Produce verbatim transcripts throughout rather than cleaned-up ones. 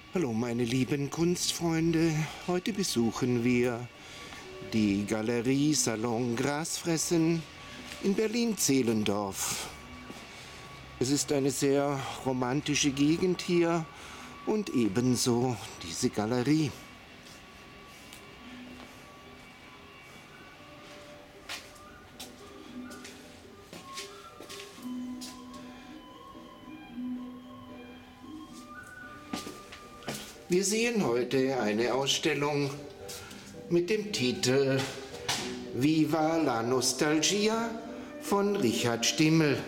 Hallo meine lieben Kunstfreunde, heute besuchen wir die Galerie Salon Grasfressen in Berlin-Zehlendorf. Es ist eine sehr romantische Gegend hier und ebenso diese Galerie. Wir sehen heute eine Ausstellung mit dem Titel Viva la Nostalgia von Richard Stimmel.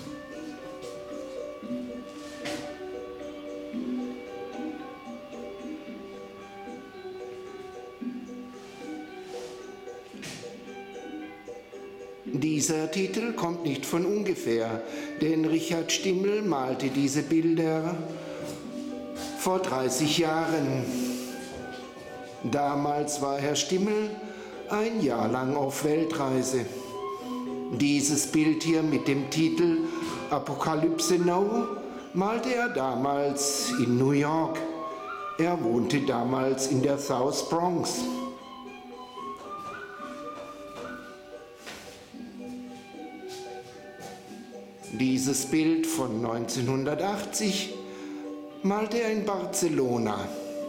Dieser Titel kommt nicht von ungefähr, denn Richard Stimmel malte diese Bilder vor dreißig Jahren. Damals war Herr Stimmel ein Jahr lang auf Weltreise. Dieses Bild hier mit dem Titel Apocalypse Now malte er damals in New York. Er wohnte damals in der South Bronx. Dieses Bild von neunzehnhundertachtzig malte er in Barcelona.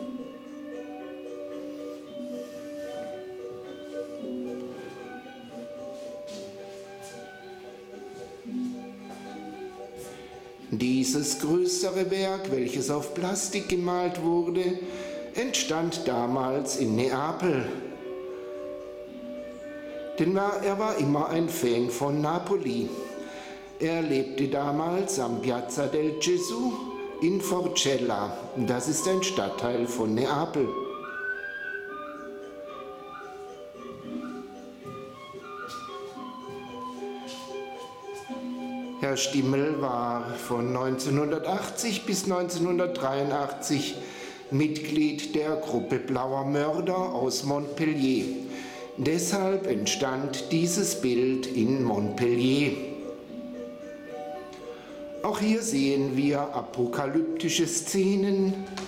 Dieses größere Werk, welches auf Plastik gemalt wurde, entstand damals in Neapel. Denn er war immer ein Fan von Napoli. Er lebte damals am Piazza del Gesù in Forcella, das ist ein Stadtteil von Neapel. Herr Stimmel war von neunzehnhundertachtzig bis neunzehnhundertdreiundachtzig Mitglied der Gruppe Blauer Mörder aus Montpellier. Deshalb entstand dieses Bild in Montpellier. Auch hier sehen wir apokalyptische Szenen.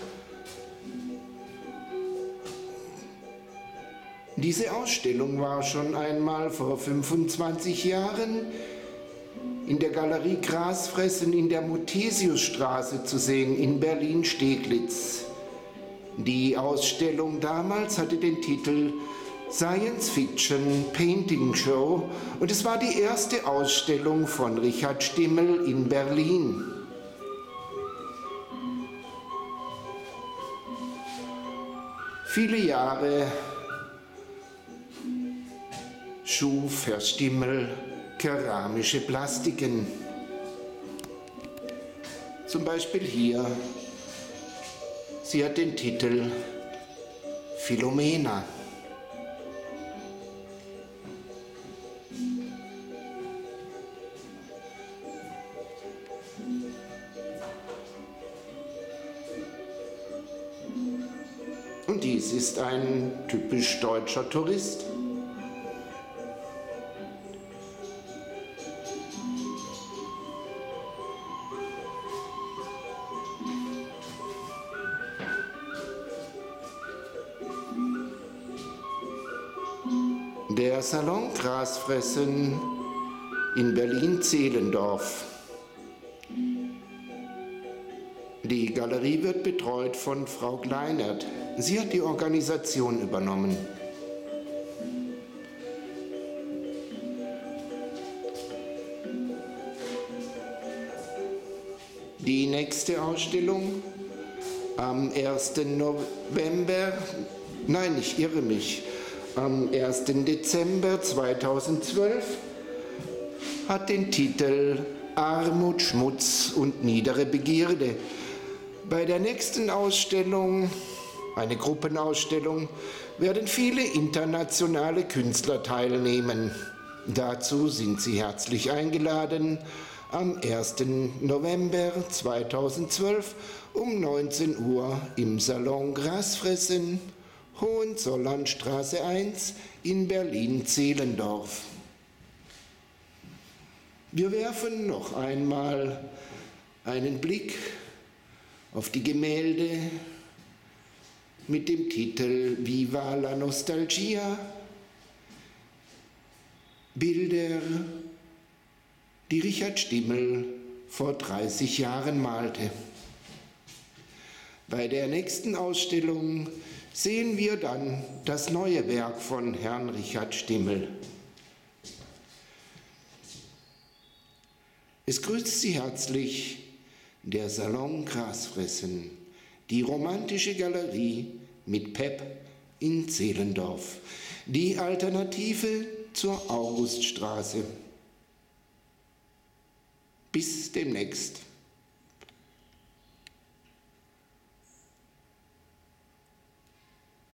Diese Ausstellung war schon einmal vor fünfundzwanzig Jahren in der Galerie Grasfressen in der Muthesiusstraße zu sehen, in Berlin-Steglitz. Die Ausstellung damals hatte den Titel Science Fiction Painting Show und es war die erste Ausstellung von Richard Stimmel in Berlin. Viele Jahre schuf Herr Stimmel keramische Plastiken. Zum Beispiel hier. Sie hat den Titel Philomena. Und dies ist ein typisch deutscher Tourist. Der Salon Grasfressen in Berlin-Zehlendorf. Die Galerie wird betreut von Frau Kleinert. Sie hat die Organisation übernommen. Die nächste Ausstellung am ersten November, nein, ich irre mich, am ersten Dezember zweitausendzwölf hat den Titel Armut, Schmutz und niedere Begierde. Bei der nächsten Ausstellung, eine Gruppenausstellung, werden viele internationale Künstler teilnehmen. Dazu sind Sie herzlich eingeladen am ersten November zweitausendzwölf um neunzehn Uhr im Salon Grasfressen, Hohenzollernstraße eins in Berlin-Zehlendorf. Wir werfen noch einmal einen Blick auf die Gemälde mit dem Titel Viva la Nostalgia. Bilder, die Richard Stimmel vor dreißig Jahren malte. Bei der nächsten Ausstellung sehen wir dann das neue Werk von Herrn Richard Stimmel. Es grüßt Sie herzlich der Salon Grasfressen, die romantische Galerie mit Pep in Zehlendorf, die Alternative zur Auguststraße. Bis demnächst.